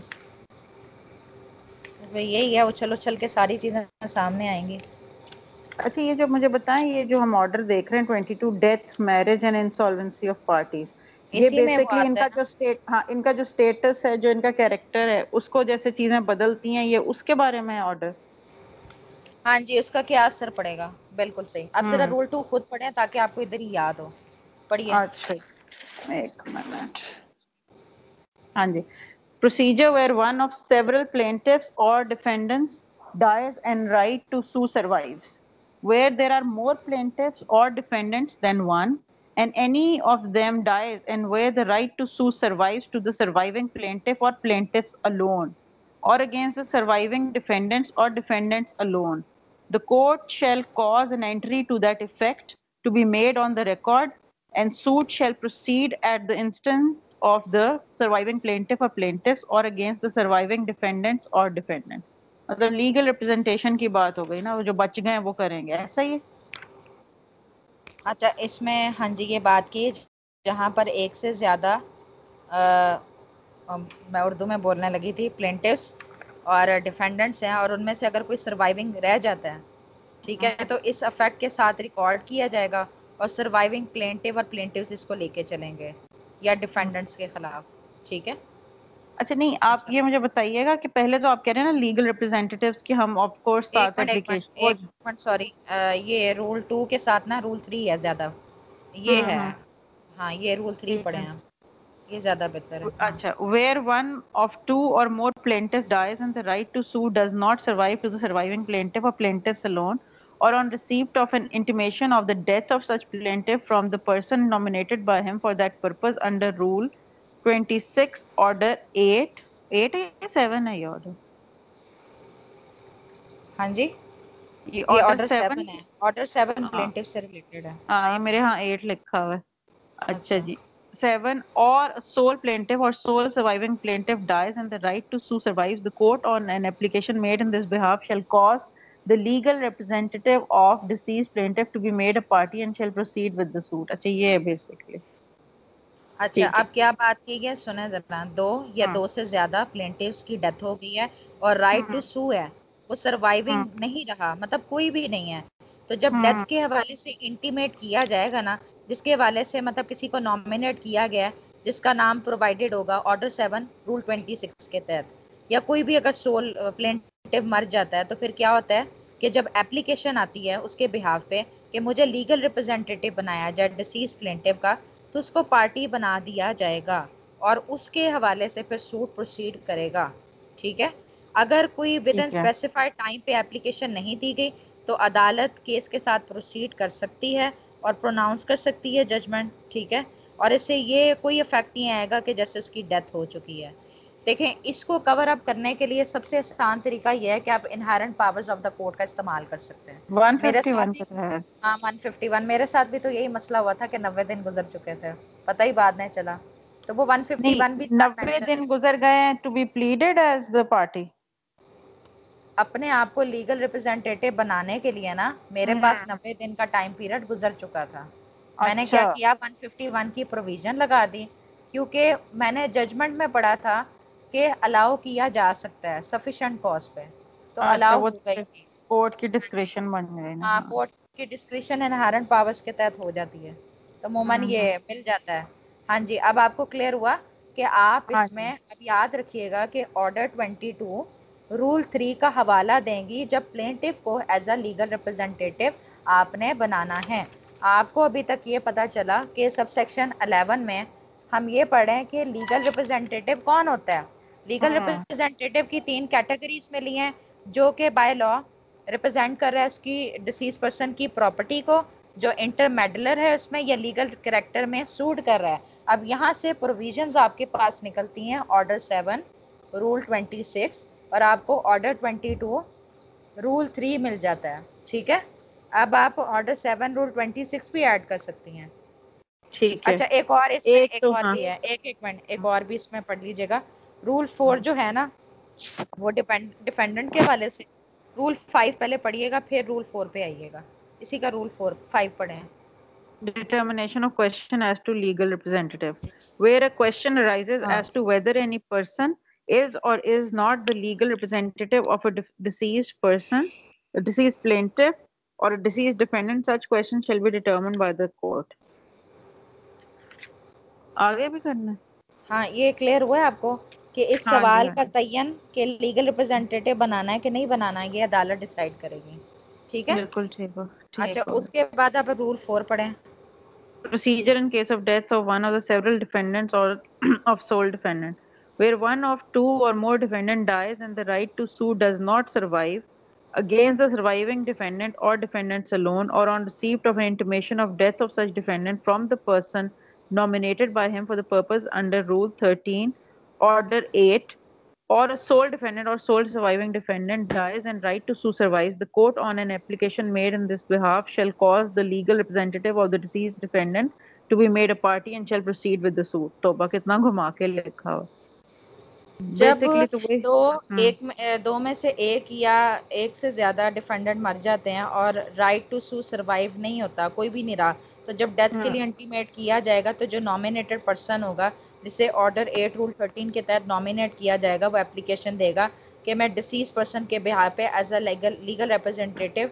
यही है, उछल उछल के सारी चीज़ें सामने आएंगी। अच्छा, ये जो मुझे बताएं, ये जो हम ऑर्डर देख रहे हैं twenty two, death, marriage and insolvency of parties, ये इसी में वो बेसिकली आता है इनका ना। जो स्टेट, हाँ इनका जो स्टेटस है, जो इनका कैरेक्टर है, उसको जैसे चीजें बदलती हैं, ये उसके बारे में ऑर्डर। हाँ जी, उसका क्या असर पड़ेगा, बिल्कुल सही। अब जरा हम्म रूल टू खुद पढ़ें ताकि आपको इधर ही याद हो, पढ़िए। अच्छा, एक मिनट। हाँ जी, procedure where one of several plaintiffs or defendants dies and right to sue survives, where there are more plaintiffs or defendants than one, and any of them dies, and where the right to sue survives to the surviving plaintiff or plaintiffs alone, or against the surviving defendants or defendants alone. The court shall cause an entry to that effect to be made on the record, and suit shall proceed at the instant of the surviving plaintiff or plaintiffs or against the surviving defendants or defendant. मतलब legal representation की बात हो गई ना, वो जो बच गए हैं वो करेंगे, ऐसा ही है। अच्छा इसमें हाँ जी ये बात की जहाँ पर एक से ज़्यादा, मैं उर्दू में बोलने लगी थी, प्लेंटिव्स और डिफेंडेंट्स हैं, और उनमें से अगर कोई सर्वाइविंग रह जाता है, ठीक है, तो इस अफेक्ट के साथ रिकॉर्ड किया जाएगा और सर्वाइविंग प्लेंटिव और प्लेंटिव्स इसको लेके चलेंगे या डिफेंडेंट्स के खिलाफ, ठीक है। अच्छा नहीं, आप ये मुझे बताइएगा कि पहले तो आप कह रहे हैं ना लीगल रिप्रेजेंटेटिव्स की हम ऑफ कोर्स एक साथ मिनट एक मिनट एप्लीकेशन वो। एक मिनट सॉरी, ये रूल टू के साथ ना रूल थ्री है ज़्यादा, ये हम्म है। हम्म हाँ ये रूल थ्री ठीक पढ़े है। हैं, ये ज़्यादा बेहतर है। हाँ अच्छा, where one of two or more plaintiff dies and the right to sue does not survive to the surviving plaintiff or plaintiffs alone, or on receipt of an intimation of the death of such plaintiff from the person nominated by him for that purpose under rule twenty-six order eight, eight या seven है ये order? हाँ जी, ये ये order order seven। Seven है, order seven हाँ plaintiff से related है। हाँ, ये मेरे यहाँ eight लिखा हुआ है। अच्छा अच्छा जी, seven, or sole plaintiff or sole surviving plaintiff dies and the right to sue survives, the court on an application made in this behalf shall cause the legal representative of deceased plaintiff to be made a party and shall proceed with the suit। अच्छा ये है basically। अच्छा, ठीक है। अब क्या बात की गई सुने जरा, दो या हाँ दो से ज्यादा प्लेंटिव्स की डेथ हो गई है और राइट टू हाँ सू है, वो सर्वाइविंग हाँ नहीं रहा, मतलब कोई भी नहीं है, तो जब डेथ हाँ के हवाले से इंटीमेट किया जाएगा ना, जिसके हवाले से मतलब किसी को नॉमिनेट किया गया है, जिसका नाम प्रोवाइडेड होगा order seven rule twenty six के तहत, या कोई भी अगर सोल प्लेंटिव मर जाता है, तो फिर क्या होता है कि जब एप्लीकेशन आती है उसके बिहाफ पे कि मुझे लीगल रिप्रेजेंटेटिव बनाया जाए डिसीज प्लेंटिव का, तो उसको पार्टी बना दिया जाएगा और उसके हवाले से फिर सूट प्रोसीड करेगा, ठीक है। अगर कोई विद इन ठीक है। स्पेसिफाइड टाइम पे एप्लीकेशन नहीं दी गई, तो अदालत केस के साथ प्रोसीड कर सकती है और प्रोनाउंस कर सकती है जजमेंट, ठीक है। और इससे ये कोई इफेक्ट नहीं आएगा कि जैसे उसकी डेथ हो चुकी है। देखें, इसको कवर अप करने के लिए सबसे आसान तरीका यह है कि आप inherent powers of the court का इस्तेमाल कर सकते हैं। मेरे साथ one fifty-one भी, का तो है। हाँ वन फिफ्टी वन मेरे साथ भी तो यही मसला हुआ था कि नब्बे दिन गुजर चुके थे, पता ही बाद में चला, तो वो वन फिफ्टी नहीं, वन भी साथ नब्बे मेंशन है। दिन गुजर गए हैं to be pleaded as the party. अपने आप को लीगल रिप्रेजेंटेटिव बनाने के लिए ना मेरे पास नब्बे दिन का टाइम पीरियड गुजर चुका था। मैंने अच्छा। क्या किया, एक सौ इक्यावन की प्रोविजन लगा दी, क्योंकि मैंने जजमेंट में पढ़ा था कि अलाउ किया जा सकता है सफिशिएंट कॉज पे, तो अच्छा, अलाउ वो हो गई थी। कोर्ट की डिस्क्रिप्शन बन गई ना। हाँ, हाँ। कोर्ट की डिस्क्रिप्शन इनहेरेंट पावर्स के तहत हो जाती है, तो मोमन हम्म, ये हम्म। मिल जाता है। हाँ जी, अब आपको क्लियर हुआ कि आप हाँ इसमें जी। अब याद रखिएगा कि order twenty two rule three का हवाला देंगी जब प्लेंटिव को एज अ लीगल रिप्रेजेंटेटिव आपने बनाना है। आपको अभी तक ये पता चला कि सब सेक्शन अलेवन में हम ये पढ़ें कि लीगल रिप्रेजेंटेटिव कौन होता है। लीगल हम्म। रिप्रेजेंटेटिव की तीन कैटेगरीज में लिए हैं, जो कि बाय लॉ रिप्रेजेंट कर रहा है उसकी डिसीज पर्सन की प्रॉपर्टी को, जो इंटरमेडलर है उसमें या लीगल करेक्टर में सूट कर रहा है। अब यहाँ से प्रोविजंस आपके पास निकलती हैं order seven rule twenty six और आपको order twenty two rule three मिल जाता है। ठीक है, अब आप order seven rule twenty six भी ऐड कर सकती हैं। ठीक है। अच्छा, एक और इसमें एक एक तो और हाँ। भी है, एक एक मिनट, एक और भी इसमें पढ़ लीजिएगा। रूल फोर जो है ना, वो डिपेंड डिफेंडेंट के वाले से। रूल फाइव पहले पढ़िएगा, फिर रूल फोर पे आइएगा। इसी का रूल फोर फाइव पढ़े हैं। Determination of question as to legal representative, where a question arises हाँ as to whether any person is or is not the legal representative of a de- deceased person, a deceased plaintiff, or a deceased defendant, such question shall be determined by the court. आगे भी करना है? हाँ, ये clear हुआ है आपको कि इस हाँ जी, सवाल हाँ का जी। तयन के लीगल रिप्रेजेंटेटिव बनाना है कि नहीं बनाना है, ये अदालत डिसाइड करेगी। ठीक है। बिल्कुल ठीक हो, अच्छा, ठीक हो गया। उसके बाद आप रूल फोर पढ़ें। Procedure in case of death of one of the several defendants or of sole defendant, where one of two or more defendant dies and the right to sue does not survive against the surviving defendant or defendants alone, or on receipt of an intimation of death of such defendant from the person nominated by him for the purpose under Rule thirteen, Order eight, or a sole defendant or sole surviving defendant dies and right to sue survives, the court on an application made in this behalf shall cause the legal representative of the deceased defendant to be made a party and shall proceed with the suit. तोबा कितना घुमा के लिखा हो। जब basically तो वही। दो हम्म। एक में अ, दो में से एक या एक से ज्यादा डिफेंडेंट मर जाते हैं और राइट टू सू सरवाइव नहीं होता, कोई भी नहीं रहा, तो जब डेथ के हम्म। लिए इंटीमेट किया जाएगा तो जो नॉमिनेटेड पर्सन होगा, जिसे ऑर्डर एट रूल थर्टीन के तहत नॉमिनेट किया जाएगा, वो एप्लीकेशन देगा कि मैं डिसीज पर्सन के बिहार पे as a legal legal representative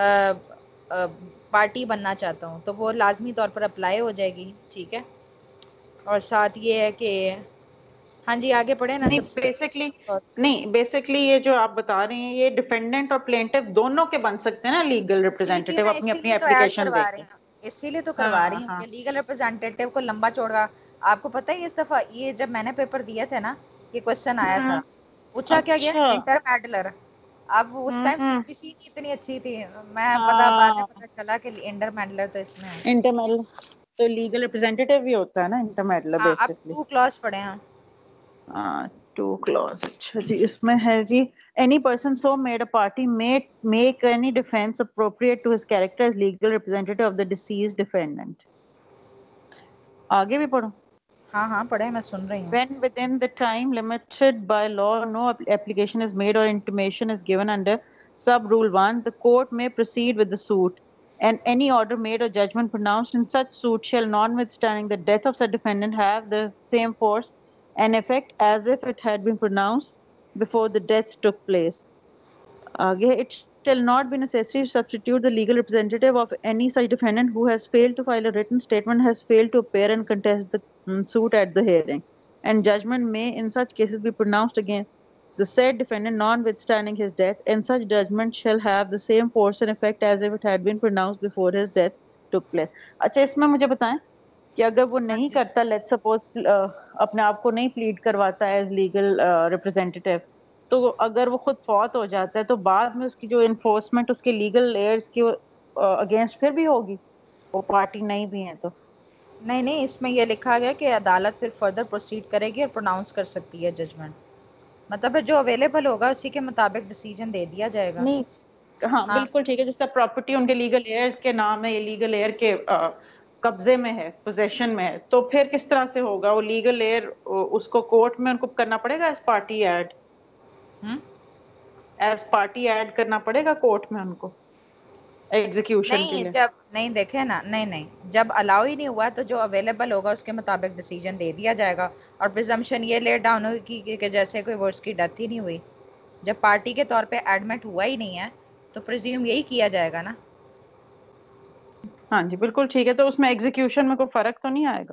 party बनना चाहता हूँ, तो वो लाजमी तौर पर अप्लाई हो जाएगी। ठीक है, और साथ ये है कि हाँ जी, आगे पढ़े ना नहीं सबसे। बेसिकली नहीं बेसिकली ये जो आप बता रहे हैं ये डिफेंडेंट और प्लेंटिफ दोनों के बन सकते हैं ना लीगल जी जी, रिप्रेजेंटेटिव मैं अपनी अपनी इसीलिए तो ऐड एप्लीकेशन करवा रही देके। हूँ, इसीलिए तो करवा रही हाँ हूँ हाँ। कि लीगल रिप्रेजेंटेटिव को लंबा चौड़ा। आपको पता है इस दफा ये जब मैंने पेपर दिए थे ना, ये क्वेश्चन आया था, हम्म। पूछा क्या गया, अच्छा। Intermeddler. अब उस टाइम हम्म। सीपीसी नहीं इतनी अच्छी थी, मैं पता बाद में हाँ, पता चला कि इंटर मेडलर तो इसमें है। इंटरमेडल तो लीगल रिप्रेजेंटेटिव भी होता है ना इंटरमेडल हाँ, अब बेसिकली। टू क्लॉज पढ़े हैं। टू क्लॉज, अच्छा जी, इसमें है जी, any person so made a party may make any defence appropriate to his character as legal representative of the deceased defendant. आगे भी पढ़ो। हाँ हाँ पढ़े, मैं सुन रही हूँ। When within the time limited by law, no app- application is made or intimation is given under sub rule one, the court may proceed with the suit, and any order made or judgment pronounced in such suit shall, notwithstanding the death of such defendant, have the same force and effect as if it had been pronounced before the death took place. Again, it shall not be necessary to substitute the legal representative of any such defendant who has failed to file a written statement, has failed to appear and contest the mm, suit at the hearing, and judgment may in such cases be pronounced against the said defendant notwithstanding his death, and such judgment shall have the same force and effect as if it had been pronounced before his death took place. अच्छा, इसमें मुझे बताएं कि अगर वो हाँ नहीं जी, करता, लेट्स सपोज अपने आप को नहीं प्लीड करवाता एज लीगल रिप्रेजेंटेटिव, तो अगर वो खुद फौत हो जाता है तो बाद में उसकी जो इन्फोर्समेंट उसके लीगल लेयर्स के अगेंस्ट फिर भी होगी, वो पार्टी नहीं भी है तो। नहीं नहीं, इसमें यह लिखा गया कि अदालत फिर फर्दर प्रोसीड करेगी और प्रोनाउंस कर सकती है जजमेंट। मतलब फिर जो अवेलेबल होगा उसी के मुताबिक डिसीजन दे दिया जाएगा। नहीं, हाँ हाँ बिल्कुल ठीक है, जिसका प्रॉपर्टी उनके लीगल एयर के नाम है, ये लीगल एयर के अ, कब्जे में है, पोजेशन में है, तो फिर किस तरह से होगा वो लीगल एयर, उसको कोर्ट में उनको करना पड़ेगा as party add. Hmm as party add करना पड़ेगा कोर्ट में उनको एग्जीक्यूशन के नहीं, लिए? जब नहीं देखे ना, नहीं नहीं जब अलाउ ही नहीं हुआ तो जो अवेलेबल होगा उसके मुताबिक डिसीजन दे दिया जाएगा। और प्रिजम्पशन ये लेट डाउन होगी कि, कि जैसे कोई वर्ड्स की डेथ ही नहीं हुई, जब पार्टी के तौर पे एडमिट हुआ ही नहीं है तो प्रिज्यूम यही किया जाएगा ना। हाँ जी बिल्कुल ठीक है, तो उसमें एग्जीक्यूशन में कोई फर्क तो नहीं आएगा?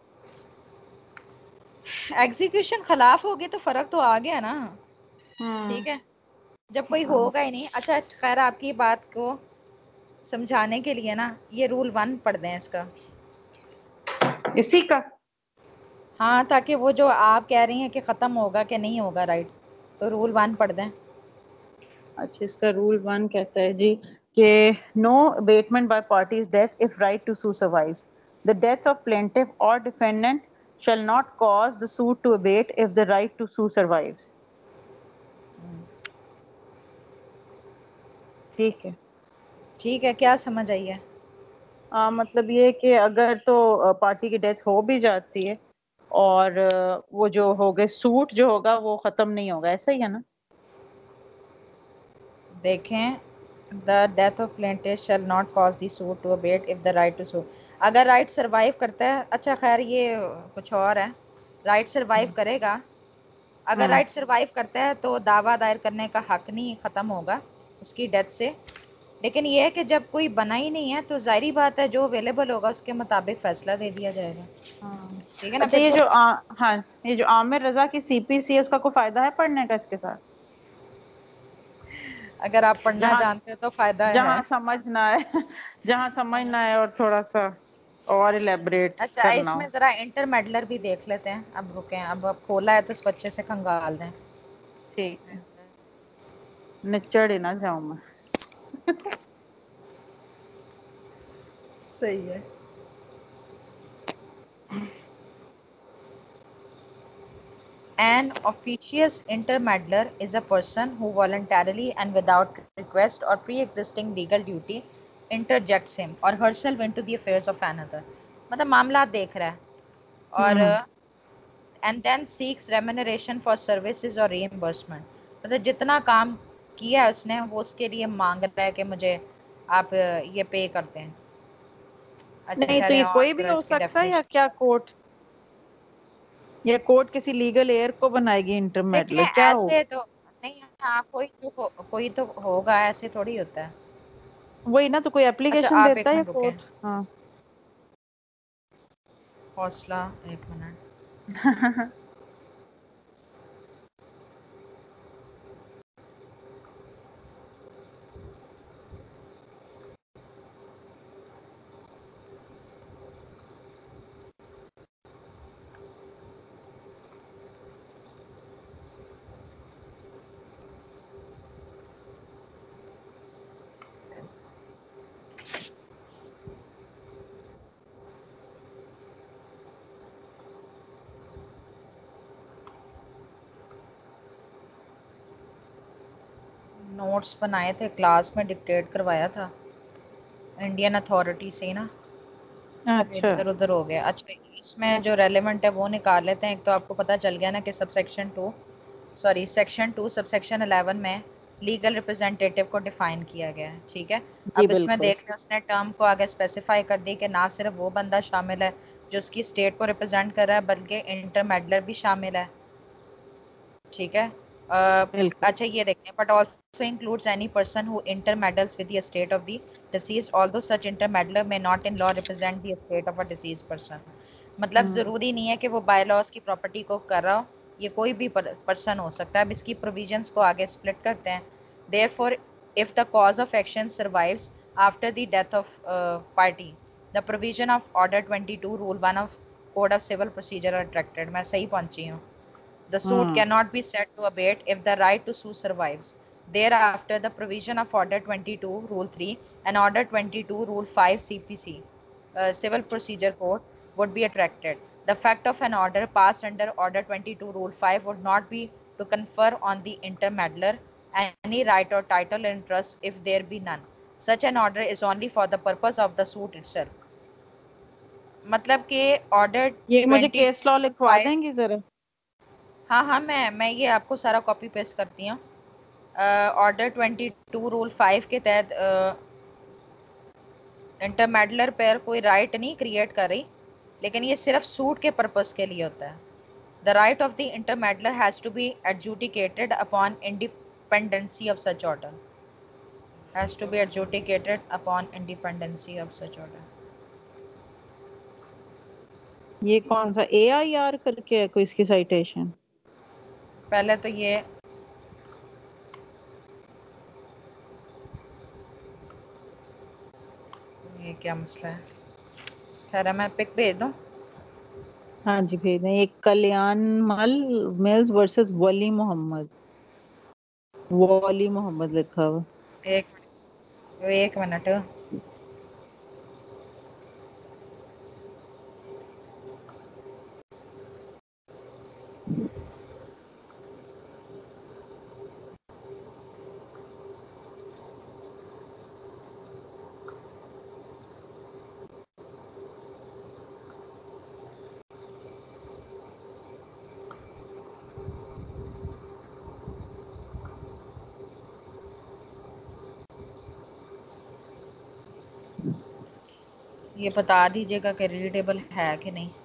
एग्जीक्यूशन खिलाफ होगी तो फर्क तो आ गया ना। ठीक है, जब कोई हाँ। होगा ही नहीं। अच्छा खैर, आपकी बात को समझाने के लिए ना ये रूल वन पढ़ दें इसका। इसी का? हाँ, ताकि वो जो आप कह रही हैं कि ख़त्म होगा कि नहीं होगा, राइट, तो रूल वन पढ़ दें। अच्छा, इसका रूल वन कहता है जी कि no abatement by parties death if right to sue survives. The death of plaintiff और defendant shall not cause the suit to abate if the right to sue survives. ठीक है। ठीक है, क्या समझ आई है? आ, मतलब ये कि अगर तो पार्टी की डेथ हो भी जाती है और वो जो हो गए सूट जो होगा वो खत्म नहीं होगा, ऐसा ही है ना? देखें, the death of plaintiff shall not cause the suit to abate if the right to sue, अगर राइट सरवाइव करता है। अच्छा खैर ये कुछ और है, राइट सरवाइव करेगा, अगर हम्म। राइट सरवाइव करता है तो दावा दायर करने का हक नहीं ख़त्म होगा उसकी डेथ से। लेकिन ये है कि जब कोई बना ही नहीं है तो जाहिर बात है जो अवेलेबल होगा उसके मुताबिक फैसला दे दिया जाएगा। हाँ। ठीक है ना, अच्छा, फिर ये तो जो आ, हाँ, ये जो आमिर रजा की सीपीसी है उसका कोई फायदा है पढ़ने का इसके साथ? अगर आप पढ़ना जहाँ जानते हो तो फायदा है। जहाँ समझना है जहाँ समझना है और थोड़ा सा और इलेबरेट अच्छा, करना इसमें हो। ज़रा इंटरमेडलर भी देख लेते हैं। अब रुकें, अब अब खोला है तो इसको अच्छे से खंगाल दें। ठीक है, निचड़ ही ना जाऊं मैं। सही है। An officious intermeddler is a person who voluntarily and without request or pre-existing legal duty interjects him or herself into the affairs of another. मतलब मामला देख रहा है और हम्म। and then seeks remuneration for services or reimbursement. मतलब जितना काम किया है उसने वो उसके लिए मांग रहा है कि मुझे आप ये पे करते हैं। अच्छा नहीं कह तो रहे ये हैं कोई और भी हो इसकी सकता है या डेफिनेशन। क्या कोर्ट, या कोर्ट किसी लीगल एयर को बनाएगी देखें इंटरमेडलर, क्या हो? ऐसे तो नहीं, हाँ कोई तो हो, कोई तो होगा, ऐसे थोड़ी होता है। वही ना, तो कोई अच्छा एप्लीकेशन आप देता एक है या मिनट रुके, कोर्ट? हाँ। हौसला, एक मिनट। नोट्स बनाए थे, क्लास में डिक्टेट करवाया था इंडियन अथॉरिटी से ना, अच्छा। इधर उधर हो गया। अच्छा इसमें जो रेलेवेंट है वो निकाल लेते हैं। एक तो आपको पता चल गया ना कि subsection two sorry section two subsection eleven में लीगल रिप्रेजेंटेटिव को डिफाइन किया गया है। ठीक है, जी अब इसमें बिल्कुल। देख लें उसने टर्म को आगे स्पेसिफाई कर दी कि ना सिर्फ वो बंदा शामिल है जो उसकी स्टेट को रिप्रेजेंट कर रहा है बल्कि इंटरमेडलर भी शामिल है। ठीक है, अ, बिल्कुल। अच्छा ये देखें, but also includes any person who intermeddles with the estate of the deceased although such intermeddler may not in law represent the estate of a deceased person. मतलब हम्म। ज़रूरी नहीं है कि वो बाय लॉज की प्रॉपर्टी को कर रहा हो, ये कोई भी पर्सन हो सकता है। अब इसकी प्रोविजंस को आगे स्प्लिट करते हैं। Therefore if the cause of action survives after the death of party the provision of order twenty two rule one of code of civil procedure are directed. मैं सही पहुंची हूँ? The suit hmm. cannot be set to abate if the right to sue survives. Thereafter, the provision of Order twenty-two, Rule three, and Order twenty-two, Rule five, C P C, uh, Civil Procedure Code, would be attracted. The fact of an order passed under Order twenty-two, Rule five, would not be to confer on the intermeddler any right or title interest if there be none. Such an order is only for the purpose of the suit itself. मतलब कि order ये मुझे twenty case law rule लिखवा five. देंगी जरा? हाँ हाँ, मैं मैं ये आपको सारा कॉपी पेस्ट करती हूँ। Order twenty two rule five के तहत इंटरमेडलर पर कोई राइट नहीं क्रिएट कर रही, लेकिन ये सिर्फ सूट के पर्पस के लिए होता है. The right of the intermeddler has to be adjudicated upon independency of such order. Has to be adjudicated upon independency of such order. ये कौन सा ए आई आर करके है कोई इसकी साइटेशन? पहले तो ये ये क्या मसला है? खैर मैं पिक भेज दूं. हाँ जी भेज दें. एक कल्याण मल मिल्स वर्सेस वली मोहम्मद. वली मोहम्मद लिखा हुआ. एक एक मिनट. ये बता दीजिएगा कि रीडेबल है कि नहीं.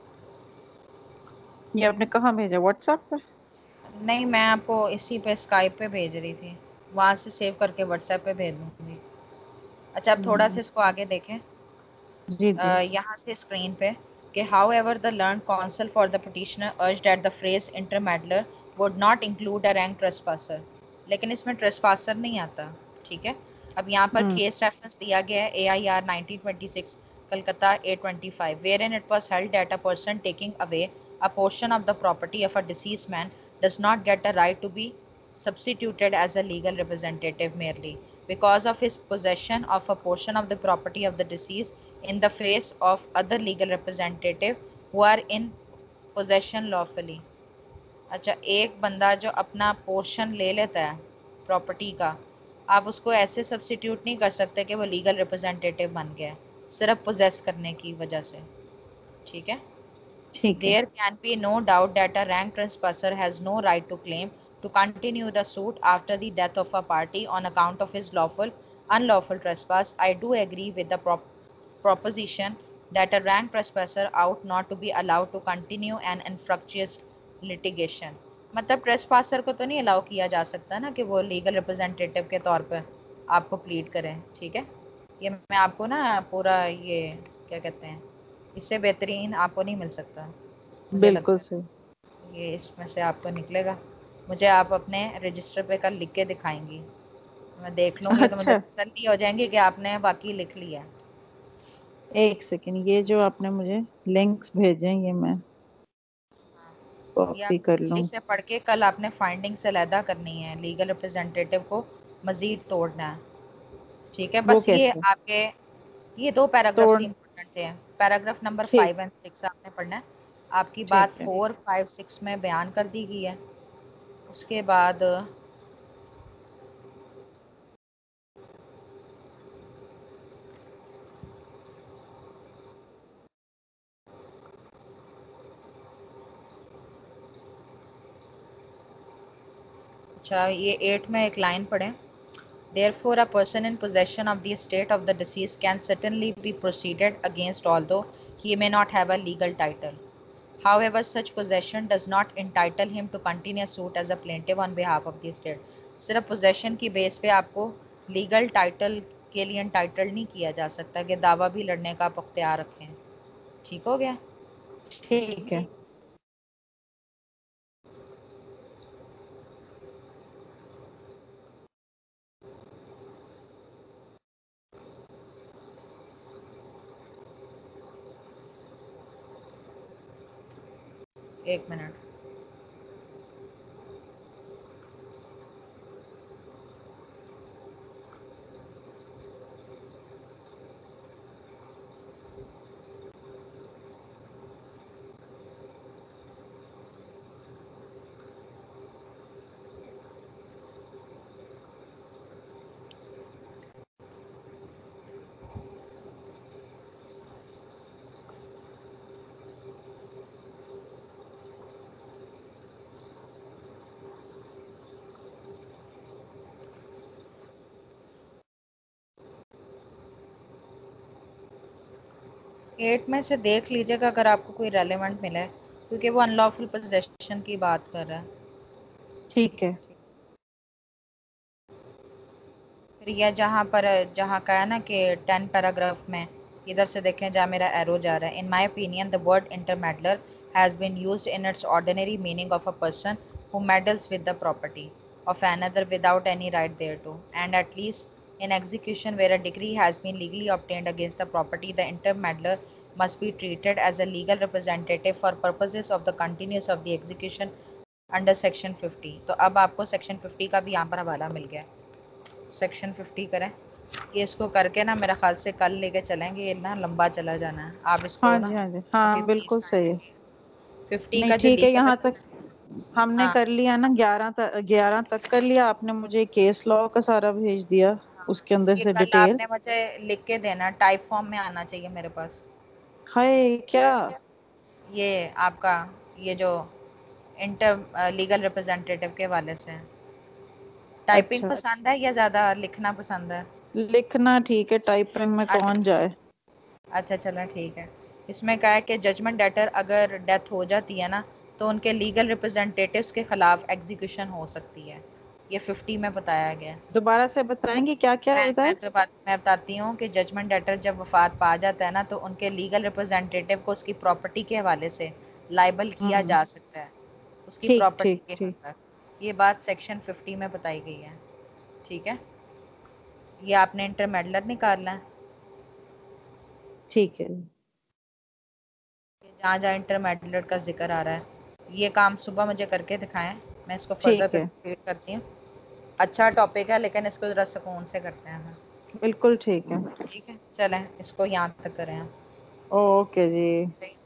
ये आपने कहाँ भेजा? व्हाट्सएप पर? नहीं, मैं आपको इसी पे स्काइप पे भेज रही थी, वहाँ से सेव करके व्हाट्सएप पे भेज दूँगी. अच्छा, अब थोड़ा सा इसको आगे देखें. जी जी. uh, यहाँ से स्क्रीन पे कि however the learned counsel for the petitioner urged that the phrase intermeddler would not include a rank trespasser. लेकिन इसमें ट्रेसपासर नहीं आता. ठीक है. अब यहाँ पर हम्म. केस रेफरेंस दिया गया है A I R nineteen twenty six Calcutta at twenty five, where in it was held that a person taking away a portion of the property of a deceased man does not get a right to be substituted as a legal representative merely because of his possession of a portion of the property of the deceased in the face of other legal representative who are in possession lawfully. अच्छा, एक बंदा जो अपना portion ले लेता है property का, आप उसको ऐसे सब्सिट्यूट नहीं कर सकते कि वो लीगल रिप्रेजेंटेटिव बन गया सिर्फ पोजेस करने की वजह से. ठीक है. ठीक है. There can be no doubt that a rank trespasser has no right to claim to continue the suit after the death of a party on account of his lawful, unlawful trespass. I do agree with the prop proposition that a rank trespasser ought not to be allowed to continue an infructuous litigation. मतलब ट्रेसपासर को तो नहीं allow किया जा सकता ना कि वो लीगल रिप्रेजेंटेटिव के तौर पर आपको प्लीड करें. ठीक है. ये मैं आपको ना पूरा ये क्या कहते हैं, इससे बेहतरीन आपको नहीं मिल सकता मुझे बिल्कुल लगता सही. है. ये इसमें से आपको निकलेगा. मुझे आप अपने रजिस्टर पे कल लिख के दिखाएंगी, मैं देख लूँगी तो मुझे अच्छा, तसल्ली हो जाएंगी कि आपने बाकी लिख लिया. एक सेकंड. ये जो आपने मुझे लिंक्स भेजे हैं ये मैं ये कॉपी आपको कर जल्दी लूँ. से पढ़ के कल आपने फाइंडिंग्स अलहदा करनी है, लीगल रिप्रेजेंटेटिव को मज़ीद तोड़ना है. ठीक है. वो बस ये कैसे? आपके ये दो पैराग्राफ्स तोड़. ही इंपॉर्टेंट थे. पैराग्राफ नंबर ठीक. फाइव एंड सिक्स आपने पढ़ना है. आपकी बात ठीक है. फोर फाइव सिक्स में बयान कर दी गई है. उसके बाद अच्छा, ये एट में एक लाइन पढ़ें. Therefore, a person in possession of the estate of the deceased can certainly be proceeded against although he may not have a legal title. However, such possession does not entitle him to continue suit as a plaintiff on behalf of the estate. सिर्फ possession की base पे आपको legal title के लिए entitled नहीं किया जा सकता कि दावा भी लड़ने का आप अख्तियार रखें. ठीक हो गया. ठीक है. एक मिनट. एट में से देख लीजिएगा अगर आपको कोई रेलेवेंट मिले, क्योंकि वो अनलॉफुल पोजेशन की बात कर रहा है। ठीक है। फिर यह जहाँ पर जहाँ का है ना कि टेन पैराग्राफ में इधर से देखें जहाँ मेरा एरो जा रहा है, in my opinion the word intermeddler has been used in its ordinary meaning of a person who meddles with the property of another without any right thereto, and at least in execution where a decree has been legally obtained against the property, the intermeddler must be treated as a legal representative for purposes of the continuance of the execution under section fifty. तो अब आपको section fifty का भी यहाँ पर हवाला मिल गया। Section fifty करें, ये इसको करके ना मेरे ख्याल से कल लेके चलेंगे, ये ना लंबा चला जाना है। आप इसको हाँ ना जी, हाँ जी, अभी हाँ प्लीज बिल्कुल सही है। फिफ्टी नहीं का जो ठीक है, लीगल, यहाँ तक हमने हाँ कर लिया ना, ग्यारह तक, ग्यारह तक कर लिया। आपने मुझे केस लॉ का सारा भेज दिया, हाँ, उसके अंदर ये से कल डिटेल। आपने मुझे लिख के देना, टाइप फॉर्म में आना चाहिए मेरे पास। हाय क्या? ये आपका ये जो इंटर लीगल रिप्रेजेंटेटिव के वाले से टाइपिंग अच्छा, पसंद है या ज़्यादा लिखना पसंद है? लिखना ठीक है, टाइपिंग में कौन अच्छा जाए। अच्छा चलो ठीक है। इसमें क्या है कि जजमेंट डेटर अगर डेथ हो जाती है ना, तो उनके लीगल रिप्रेजेंटेटिव्स के खिलाफ एग्जीक्यूशन हो सकती है। ये फिफ्टी में बताया गया है। दोबारा से बताएंगे क्या क्या मैं बताए? मैं तो बात मैं बताती हूँ कि जजमेंट डेटर जब वफात पा जाता है ना, तो उनके लीगल रिप्रेजेंटेटिव को उसकी प्रॉपर्टी के हवाले से लाइबल किया हम्म, जा सकता है, उसकी ठीक प्रॉपर्टी ठीक के हक ठीक। तक। ये बात सेक्शन फिफ्टी में बताई गई है। ठीक है, ये आपने इंटरमेडलर निकालना है ठीक है। कि जहाँ जहाँ इंटरमेडलर का जिक्र आ रहा है। ये काम सुबह मुझे करके दिखाएं, मैं इसको फर्दर ठीक पे है, प्रोसीड करती हूँ। अच्छा टॉपिक है लेकिन इसको ज़रा सुकून से करते हैं हम। बिल्कुल ठीक है। ठीक है, चलें इसको यहाँ तक करें हम। ओके जी। सही।